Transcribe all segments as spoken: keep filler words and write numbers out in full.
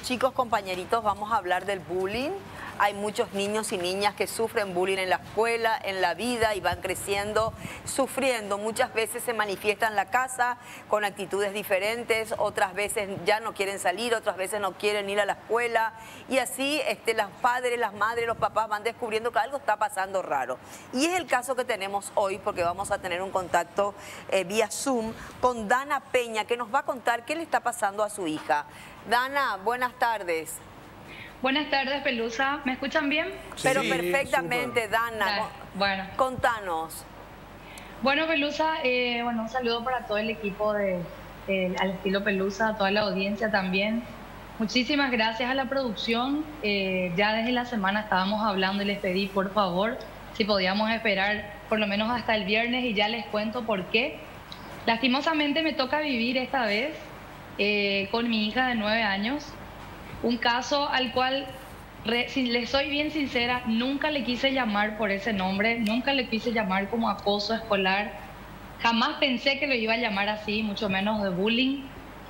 chicos compañeritos, vamos a hablar del bullying. Hay muchos niños y niñas que sufren bullying en la escuela, en la vida, y van creciendo, sufriendo. Muchas veces se manifiesta en la casa con actitudes diferentes, otras veces ya no quieren salir, otras veces no quieren ir a la escuela. Y así este, los padres, las madres, los papás van descubriendo que algo está pasando raro. Y es el caso que tenemos hoy, porque vamos a tener un contacto eh, vía Zoom con Dana Peña, que nos va a contar qué le está pasando a su hija. Dana, buenas tardes. Buenas tardes, Pelusa. ¿Me escuchan bien? Pero Sí, perfectamente, súper. Dana. Dale, bueno. Contanos. Bueno, Pelusa, eh, bueno, un saludo para todo el equipo de eh, Al Estilo Pelusa, a toda la audiencia también. Muchísimas gracias a la producción. Eh, ya desde la semana estábamos hablando y les pedí, por favor, si podíamos esperar por lo menos hasta el viernes, y ya les cuento por qué. Lastimosamente me toca vivir esta vez eh, con mi hija de nueve años. Un caso al cual, si les soy bien sincera, nunca le quise llamar por ese nombre, nunca le quise llamar como acoso escolar, jamás pensé que lo iba a llamar así, mucho menos de bullying.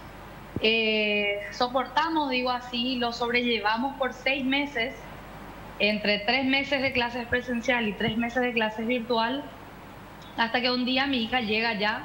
Eh, soportamos, digo así, lo sobrellevamos por seis meses, entre tres meses de clases presencial y tres meses de clases virtual, hasta que un día mi hija llega ya,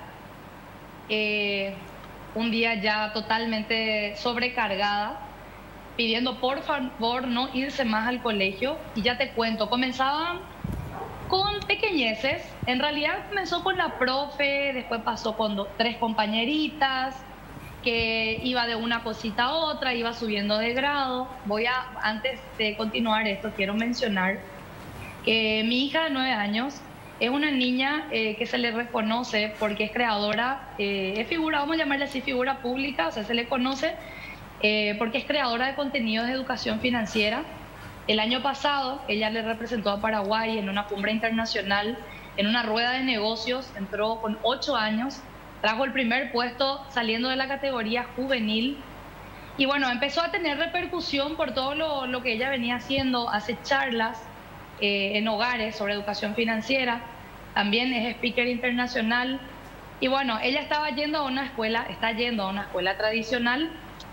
eh, un día ya totalmente sobrecargada, pidiendo por favor no irse más al colegio. Y ya te cuento, comenzaban con pequeñeces. En realidad comenzó con la profe, después pasó con dos, tres compañeritas, que iba de una cosita a otra, iba subiendo de grado. Voy a, antes de continuar esto, quiero mencionar que mi hija de nueve años es una niña eh, que se le reconoce porque es creadora, eh, es figura, vamos a llamarle así, figura pública, o sea, se le conoce Eh, porque es creadora de contenidos de educación financiera. El año pasado ella le representó a Paraguay en una cumbre internacional, en una rueda de negocios, entró con ocho años, trajo el primer puesto saliendo de la categoría juvenil, y bueno, empezó a tener repercusión por todo lo, lo que ella venía haciendo. Hace charlas eh, en hogares sobre educación financiera, también es speaker internacional, y bueno, ella estaba yendo a una escuela, está yendo a una escuela tradicional,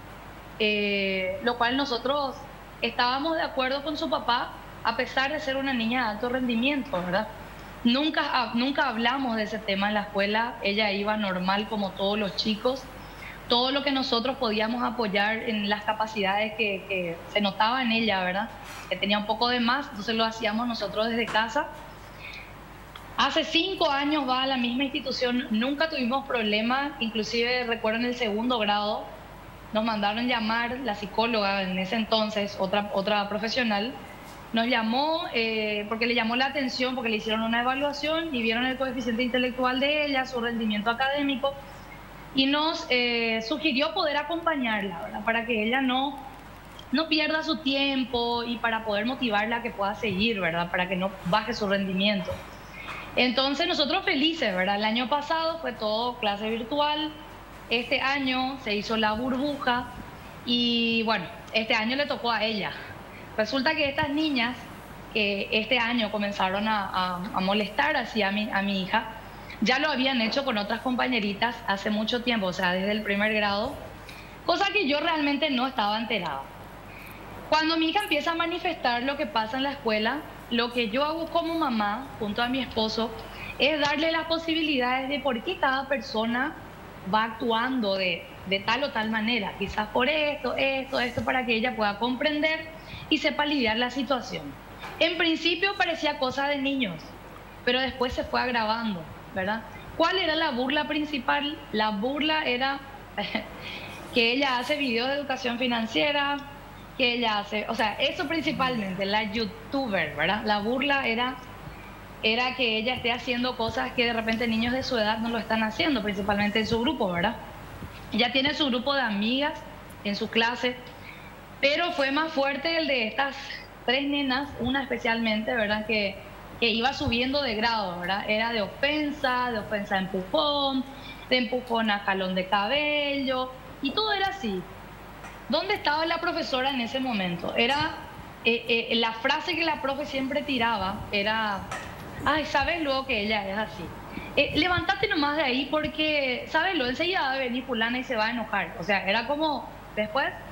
Eh, lo cual nosotros estábamos de acuerdo con su papá, a pesar de ser una niña de alto rendimiento, ¿verdad? Nunca, nunca hablamos de ese tema en la escuela, ella iba normal como todos los chicos, todo lo que nosotros podíamos apoyar en las capacidades que, que se notaba en ella, ¿verdad? Que tenía un poco de más, entonces lo hacíamos nosotros desde casa. Hace cinco años va a la misma institución, nunca tuvimos problemas, inclusive recuerdo en el segundo grado, nos mandaron llamar, la psicóloga en ese entonces, otra, otra profesional, nos llamó eh, porque le llamó la atención, porque le hicieron una evaluación y vieron el coeficiente intelectual de ella, su rendimiento académico, y nos eh, sugirió poder acompañarla, ¿verdad? Para que ella no, no pierda su tiempo y para poder motivarla a que pueda seguir, ¿verdad? Para que no baje su rendimiento. Entonces nosotros felices, ¿verdad? El año pasado fue todo clase virtual. Este año se hizo la burbuja y bueno, este año le tocó a ella. Resulta que estas niñas que este año comenzaron a, a, a molestar así a mi, a mi hija, ya lo habían hecho con otras compañeritas hace mucho tiempo, o sea, desde el primer grado, cosa que yo realmente no estaba enterada. Cuando mi hija empieza a manifestar lo que pasa en la escuela, lo que yo hago como mamá, junto a mi esposo, es darle las posibilidades de por qué cada persona va actuando de, de tal o tal manera, quizás por esto, esto, esto, para que ella pueda comprender y sepa lidiar la situación. En principio parecía cosa de niños, pero después se fue agravando, ¿verdad? ¿Cuál era la burla principal? La burla era que ella hace videos de educación financiera, que ella hace, o sea, eso principalmente, la youtuber, ¿verdad? La burla era... era que ella esté haciendo cosas que de repente niños de su edad no lo están haciendo, principalmente en su grupo, ¿verdad? Ella tiene su grupo de amigas en su clase, pero fue más fuerte el de estas tres nenas, una especialmente, ¿verdad? Que, que iba subiendo de grado, ¿verdad? Era de ofensa, de ofensa a empujón, de empujón a jalón de cabello, y todo era así. ¿Dónde estaba la profesora en ese momento? Era, eh, eh, la frase que la profe siempre tiraba era... Ay, sabes luego que ella es así. Eh, levántate nomás de ahí porque, sabes lo, enseguida va a venir fulana y se va a enojar. O sea, era como, después,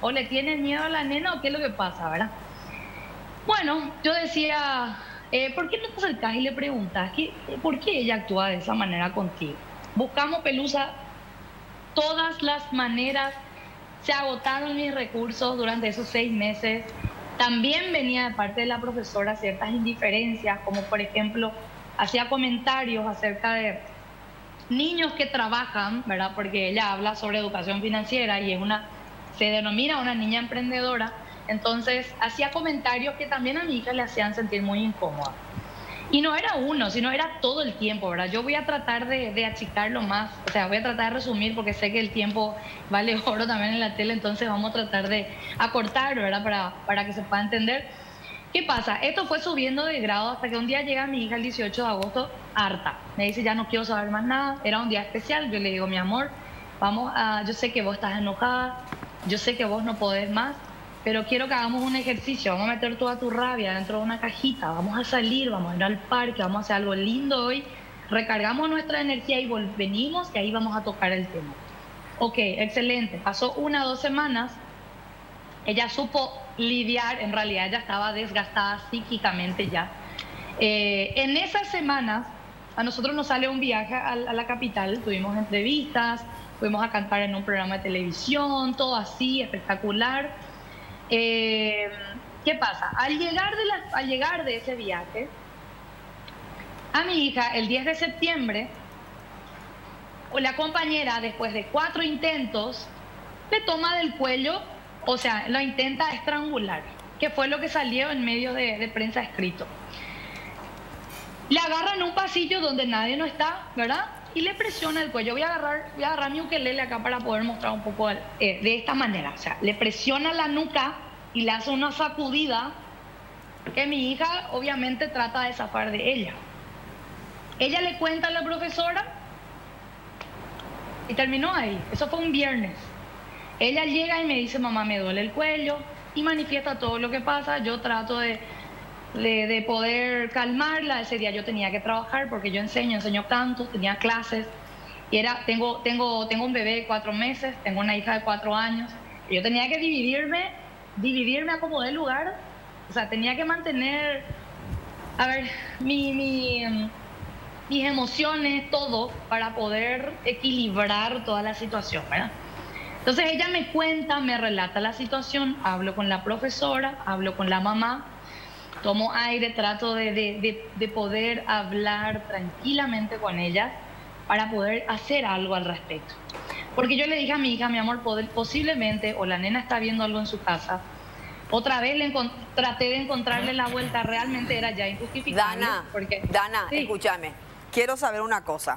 ¿O le tienes miedo a la nena o qué es lo que pasa, verdad? Bueno, yo decía, eh, ¿por qué no te acercás y le preguntas ¿qué, por qué ella actúa de esa manera contigo? Buscamos, Pelusa, todas las maneras, se agotaron mis recursos durante esos seis meses. También venía de parte de la profesora ciertas indiferencias, como por ejemplo, hacía comentarios acerca de niños que trabajan, ¿verdad? Porque ella habla sobre educación financiera y es una, se denomina una niña emprendedora. Entonces, hacía comentarios que también a mi hija le hacían sentir muy incómoda. Y no era uno, sino era todo el tiempo, ¿verdad? Yo voy a tratar de, de achicarlo más, o sea, voy a tratar de resumir porque sé que el tiempo vale oro también en la tele, entonces vamos a tratar de acortar, ¿verdad? Para, para que se pueda entender. ¿Qué pasa? Esto fue subiendo de grado hasta que un día llega mi hija el dieciocho de agosto, harta. Me dice, ya no quiero saber más nada, era un día especial. Yo le digo, mi amor, vamos a, yo sé que vos estás enojada, yo sé que vos no podés más, pero quiero que hagamos un ejercicio, vamos a meter toda tu rabia dentro de una cajita, vamos a salir, vamos a ir al parque, vamos a hacer algo lindo hoy, recargamos nuestra energía y venimos y ahí vamos a tocar el tema. Ok, excelente. Pasó una o dos semanas, ella supo lidiar, en realidad ella estaba desgastada psíquicamente ya. Eh, en esas semanas, a nosotros nos sale un viaje a, a la capital, tuvimos entrevistas, fuimos a cantar en un programa de televisión, todo así, espectacular. Eh, ¿Qué pasa? Al llegar, de la, al llegar de ese viaje, a mi hija, el diez de septiembre, la compañera, después de cuatro intentos, le toma del cuello, o sea, lo intenta estrangular, que fue lo que salió en medio de, de prensa escrito. Le agarra en un pasillo donde nadie no está, ¿verdad? Y le presiona el cuello. Voy a agarrar, voy a agarrar mi ukelele acá para poder mostrar un poco eh, de esta manera. O sea, le presiona la nuca y le hace una sacudida que mi hija obviamente trata de zafar de ella. Ella le cuenta a la profesora y terminó ahí. Eso fue un viernes. Ella llega y me dice, mamá, me duele el cuello, y manifiesta todo lo que pasa. Yo trato de... De, de poder calmarla. Ese día yo tenía que trabajar porque yo enseño, enseño canto, tenía clases y era, tengo, tengo, tengo un bebé de cuatro meses, tengo una hija de cuatro años y yo tenía que dividirme, dividirme a como de lugar, o sea, tenía que mantener, a ver, mi, mi, mis emociones, todo, para poder equilibrar toda la situación, ¿verdad? Entonces ella me cuenta, me relata la situación, hablo con la profesora, hablo con la mamá, tomo aire, trato de, de, de, de poder hablar tranquilamente con ella para poder hacer algo al respecto. Porque yo le dije a mi hija, mi amor, poder, posiblemente, o la nena está viendo algo en su casa, otra vez le traté de encontrarle la vuelta, realmente era ya injustificable. Dana, porque, Dana, sí. escúchame, quiero saber una cosa.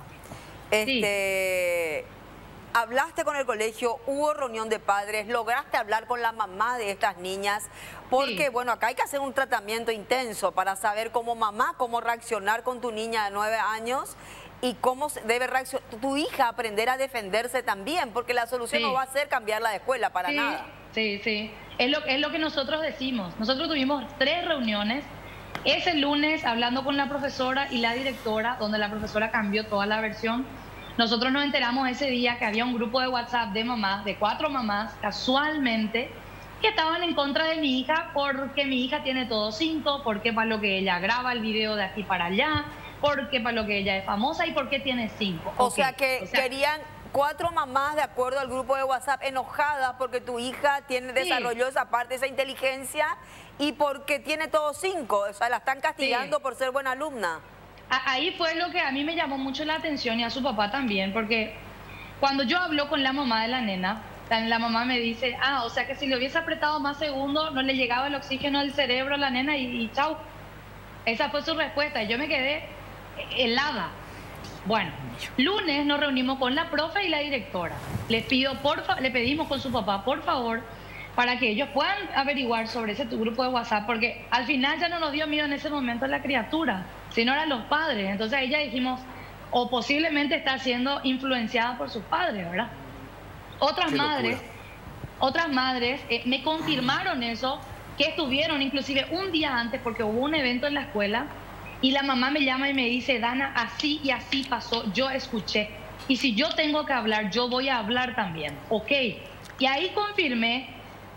Este... Sí. ¿Hablaste con el colegio? ¿Hubo reunión de padres? ¿Lograste hablar con la mamá de estas niñas? Porque, sí. bueno, acá hay que hacer un tratamiento intenso para saber como mamá cómo reaccionar con tu niña de nueve años y cómo debe reaccionar tu hija, aprender a defenderse también, porque la solución sí. no va a ser cambiarla de escuela para sí. nada. Sí, sí. Es lo, es lo que nosotros decimos. Nosotros tuvimos tres reuniones. Ese lunes hablando con la profesora y la directora, donde la profesora cambió toda la versión. Nosotros nos enteramos ese día que había un grupo de WhatsApp de mamás, de cuatro mamás, casualmente, que estaban en contra de mi hija porque mi hija tiene todo cinco, porque para lo que ella graba el video de aquí para allá, porque para lo que ella es famosa y porque tiene cinco. O okay. sea que o sea, querían cuatro mamás de acuerdo al grupo de WhatsApp enojadas porque tu hija tiene, sí. desarrolló esa parte, esa inteligencia y porque tiene todo cinco. O sea, la están castigando sí. por ser buena alumna. Ahí fue lo que a mí me llamó mucho la atención y a su papá también, porque cuando yo hablo con la mamá de la nena, la mamá me dice, ah, o sea que si le hubiese apretado más segundos no le llegaba el oxígeno al cerebro a la nena y, y chau. Esa fue su respuesta y yo me quedé helada. Bueno, lunes nos reunimos con la profe y la directora. Les pido, por fa le pedimos con su papá, por favor, para que ellos puedan averiguar sobre ese tu grupo de WhatsApp, porque al final ya no nos dio miedo en ese momento la criatura, sino eran los padres. Entonces ahí ya dijimos, o posiblemente está siendo influenciada por sus padres, ¿verdad? Otras Qué madres, locura. otras madres eh, me confirmaron eso, que estuvieron inclusive un día antes, porque hubo un evento en la escuela, y la mamá me llama y me dice, Dana, así y así pasó, yo escuché, y si yo tengo que hablar, yo voy a hablar también, ¿ok? Y ahí confirmé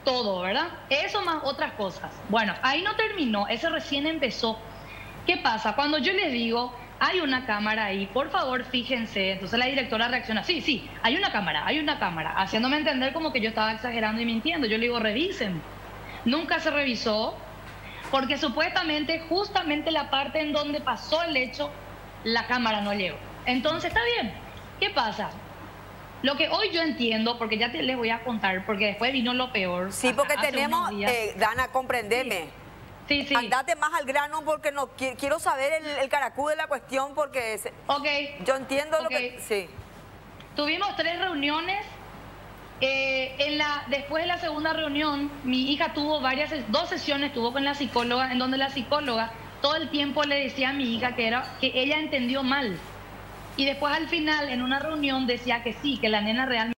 todo, ¿verdad? Eso más otras cosas. Bueno, ahí no terminó, ese recién empezó. ¿Qué pasa? Cuando yo les digo, hay una cámara ahí, por favor fíjense, entonces la directora reacciona, sí, sí, hay una cámara, hay una cámara, haciéndome entender como que yo estaba exagerando y mintiendo. Yo le digo, revisen. Nunca se revisó, porque supuestamente justamente la parte en donde pasó el hecho, la cámara no llegó. Entonces está bien. ¿Qué pasa? Lo que hoy yo entiendo, porque ya te, les voy a contar, porque después vino lo peor. Sí, porque tenemos, eh, Dana, comprendeme. Sí, sí. Andate más al grano porque no quiero saber el, el caracú de la cuestión porque se, okay. yo entiendo okay. lo que... Sí. Tuvimos tres reuniones. Eh, en la, después de la segunda reunión, mi hija tuvo varias, dos sesiones tuvo con la psicóloga, en donde la psicóloga todo el tiempo le decía a mi hija que, era, que ella entendió mal. Y después al final, en una reunión, decía que sí, que la nena realmente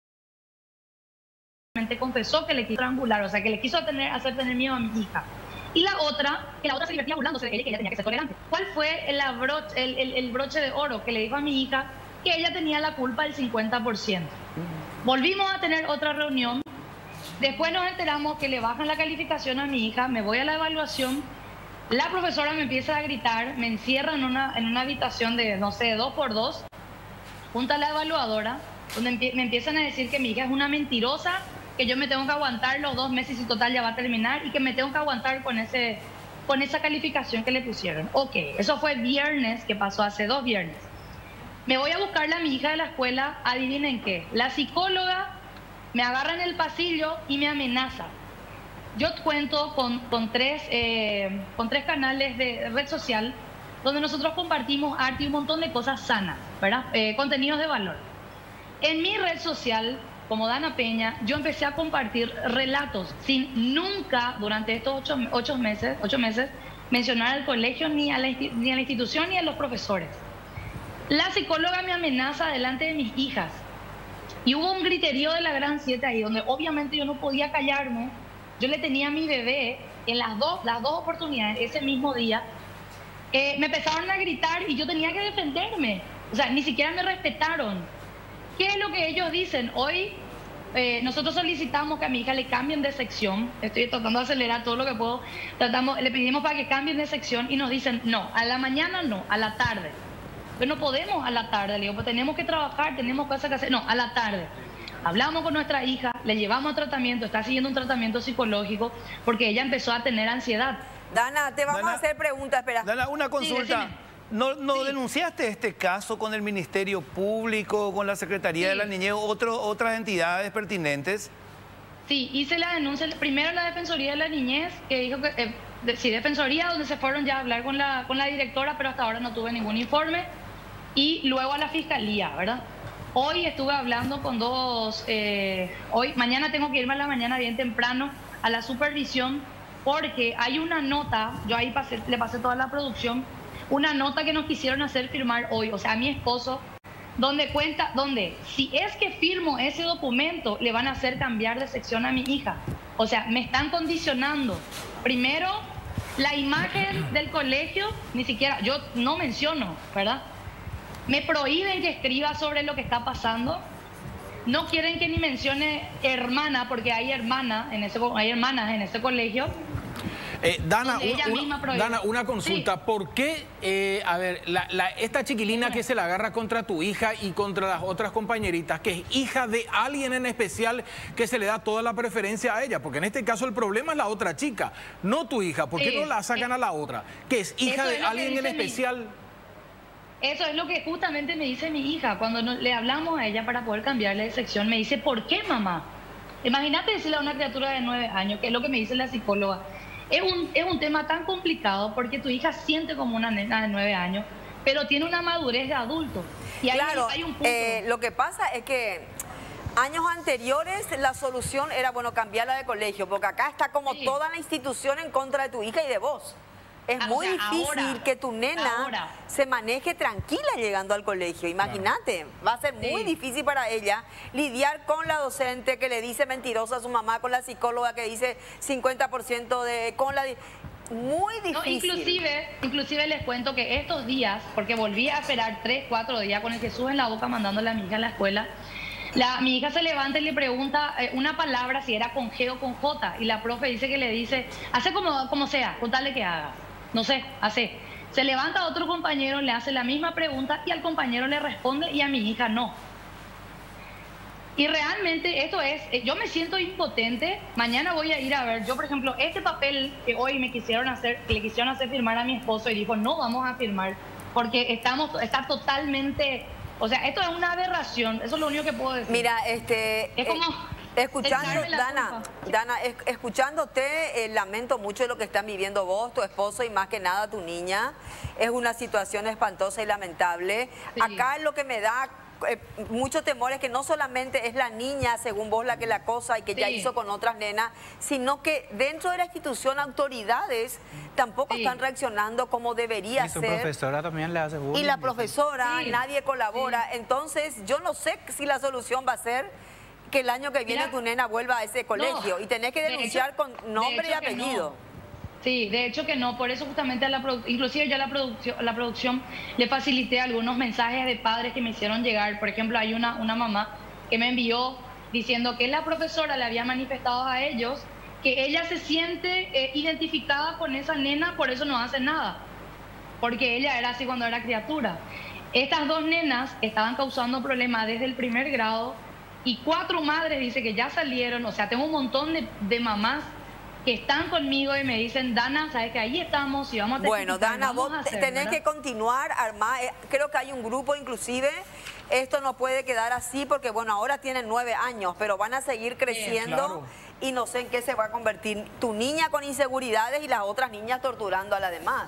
confesó que le quiso estrangular, o sea, que le quiso tener, hacer tener miedo a mi hija. Y la otra, que la otra se divertía burlándose de ella, que ella tenía que ser tolerante. ¿Cuál fue el, el, el, el broche de oro que le dijo a mi hija? Que ella tenía la culpa del cincuenta por ciento. Volvimos a tener otra reunión. Después nos enteramos que le bajan la calificación a mi hija. Me voy a la evaluación. La profesora me empieza a gritar. Me encierra en una, en una habitación de, no sé, dos por dos. Junto a la evaluadora, donde empie me empiezan a decir que mi hija es una mentirosa, que yo me tengo que aguantar los dos meses y total ya va a terminar y que me tengo que aguantar con, ese, con esa calificación que le pusieron. Ok, eso fue viernes, que pasó hace dos viernes. Me voy a buscarle a mi hija de la escuela, adivinen qué. La psicóloga me agarra en el pasillo y me amenaza. Yo cuento con, con, tres, eh, con tres canales de red social donde nosotros compartimos arte y un montón de cosas sanas, ¿verdad? Eh, contenidos de valor. En mi red social, como Dana Peña, yo empecé a compartir relatos sin nunca, durante estos ocho, ocho, meses, ocho meses, mencionar al colegio, ni a, la, ni a la institución, ni a los profesores. La psicóloga me amenaza delante de mis hijas. Y hubo un griterío de la Gran Siete ahí, donde obviamente yo no podía callarme. Yo le tenía a mi bebé en las dos, las dos oportunidades, ese mismo día. Eh, me empezaron a gritar y yo tenía que defenderme. O sea, ni siquiera me respetaron. ¿Qué es lo que ellos dicen? Hoy eh, nosotros solicitamos que a mi hija le cambien de sección. Estoy tratando de acelerar todo lo que puedo. Tratamos, le pedimos para que cambien de sección y nos dicen, no, a la mañana no, a la tarde. Pero no podemos a la tarde, le digo, pues tenemos que trabajar, tenemos cosas que hacer. No, a la tarde. Hablamos con nuestra hija, le llevamos a tratamiento, está siguiendo un tratamiento psicológico porque ella empezó a tener ansiedad. Dana, te vamos Dana, a hacer preguntas, espera. Dana, una consulta. Sí, ¿No, no sí. denunciaste este caso con el Ministerio Público, con la Secretaría sí. de la Niñez, otro, otras entidades pertinentes? Sí, hice la denuncia, primero la Defensoría de la Niñez, que dijo que, eh, de, sí, Defensoría, donde se fueron ya a hablar con la, con la directora, pero hasta ahora no tuve ningún informe. Y luego a la Fiscalía, ¿verdad? Hoy estuve hablando con dos, eh, hoy, mañana tengo que irme a la mañana bien temprano a la supervisión porque hay una nota, yo ahí pasé, le pasé toda la producción, una nota que nos quisieron hacer firmar hoy, o sea, a mi esposo, donde cuenta, donde si es que firmo ese documento, le van a hacer cambiar de sección a mi hija. O sea, me están condicionando. Primero, la imagen del colegio, ni siquiera, yo no menciono, ¿verdad? Me prohíben que escriba sobre lo que está pasando. No quieren que ni mencione hermana, porque hay, hermana en ese, hay hermanas en ese colegio. Eh, Dana, ella una, misma una, Dana, una consulta. Sí. ¿Por qué, eh, a ver, la, la, esta chiquilina sí. que se la agarra contra tu hija y contra las otras compañeritas, que es hija de alguien en especial, que se le da toda la preferencia a ella? Porque en este caso el problema es la otra chica, no tu hija. ¿Por qué sí. no la sacan eh, a la otra? Que es hija de alguien en especial... Mi... Eso es lo que justamente me dice mi hija. Cuando no, le hablamos a ella para poder cambiarle de sección, me dice, ¿por qué, mamá? Imagínate decirle a una criatura de nueve años, que es lo que me dice la psicóloga. Es un, es un tema tan complicado porque tu hija siente como una nena de nueve años, pero tiene una madurez de adulto. Y hay, claro, hay un punto. Eh, lo que pasa es que años anteriores la solución era, bueno, cambiarla de colegio, porque acá está como sí. toda la institución en contra de tu hija y de vos. Es ah, muy o sea, difícil ahora, que tu nena ahora. se maneje tranquila llegando al colegio. Imagínate, claro. va a ser muy sí. difícil para ella lidiar con la docente que le dice mentirosa a su mamá, con la psicóloga que dice cincuenta por ciento de... con la muy difícil. No, inclusive, inclusive les cuento que estos días, porque volví a esperar tres, cuatro días con el Jesús en la boca mandándole a mi hija a la escuela, La, mi hija se levanta y le pregunta eh, una palabra si era con G o con J. Y la profe dice que le dice, hace como, como sea, con tal de que haga. No sé, hace. Se levanta otro compañero, le hace la misma pregunta y al compañero le responde y a mi hija no. Y realmente esto es, yo me siento impotente. Mañana voy a ir a ver, yo por ejemplo, este papel que hoy me quisieron hacer, que le quisieron hacer firmar a mi esposo y dijo, no vamos a firmar porque estamos, está totalmente, o sea, esto es una aberración, eso es lo único que puedo decir. Mira, este... Es como... Eh, escuchando, Dana, Dana, es, escuchándote, eh, lamento mucho lo que están viviendo vos, tu esposo y más que nada tu niña. Es una situación espantosa y lamentable. Sí. Acá lo que me da eh, mucho temor es que no solamente es la niña, según vos, la que la acosa y que sí. ya hizo con otras nenas, sino que dentro de la institución autoridades tampoco sí. están reaccionando como debería y su ser. Y profesora también le hace bullying. Y la profesora, sí. nadie colabora. Sí. Entonces, yo no sé si la solución va a ser que el año que viene Mira, tu nena vuelva a ese colegio no, y tenés que denunciar de hecho, con nombre y apellido. No. Sí, de hecho que no, por eso justamente a la inclusive yo a la producción, la producción le facilité algunos mensajes de padres que me hicieron llegar. Por ejemplo, hay una, una mamá que me envió diciendo que la profesora le había manifestado a ellos que ella se siente eh, identificada con esa nena, por eso no hace nada, porque ella era así cuando era criatura. Estas dos nenas estaban causando problemas desde el primer grado. Y cuatro madres dice que ya salieron, o sea, tengo un montón de, de mamás que están conmigo y me dicen, Dana, sabes que ahí estamos y vamos a... Bueno, Dana, vos hacer, tenés ¿verdad? que continuar, armar, eh, creo que hay un grupo inclusive, esto no puede quedar así porque, bueno, ahora tienen nueve años, pero van a seguir creciendo claro. y no sé en qué se va a convertir tu niña con inseguridades y las otras niñas torturando a las demás.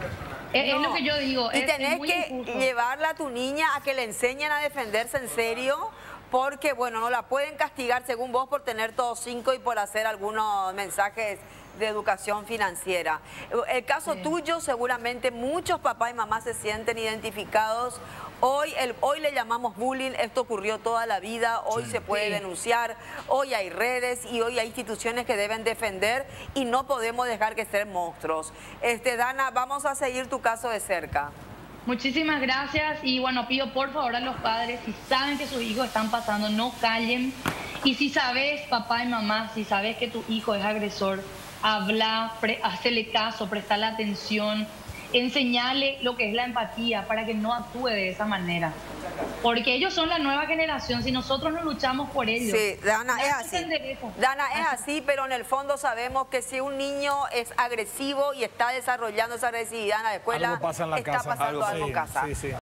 Es, no. es lo que yo digo. Y es, tenés es muy que injusto. llevarla a tu niña a que le enseñen a defenderse en serio, porque, bueno, no la pueden castigar, según vos, por tener todos cinco y por hacer algunos mensajes de educación financiera. El caso sí. tuyo, seguramente muchos papás y mamás se sienten identificados. Hoy, el, hoy le llamamos bullying, esto ocurrió toda la vida, hoy sí. se puede sí. denunciar, hoy hay redes y hoy hay instituciones que deben defender y no podemos dejar que sean monstruos. Este, Dana, vamos a seguir tu caso de cerca. Muchísimas gracias y bueno, pido por favor a los padres, si saben que sus hijos están pasando, no callen. Y si sabes, papá y mamá, si sabes que tu hijo es agresor, habla, hacele caso, prestale atención, enseñale lo que es la empatía para que no actúe de esa manera. Porque ellos son la nueva generación, si nosotros no luchamos por ellos. Sí, Dana, es así. Dana, es así, pero en el fondo sabemos que si un niño es agresivo y está desarrollando esa agresividad en la escuela, algo pasa en la está casa. pasando algo, algo en sí, casa. Sí, sí.